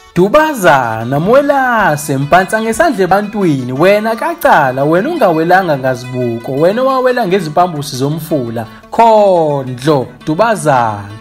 Dubazana mwelase mphansa ngesandla ebantwini wena kacala wena ungawelanga ngazibuko wena wawela ngezimpambusi zomfula khondlo Dubazana.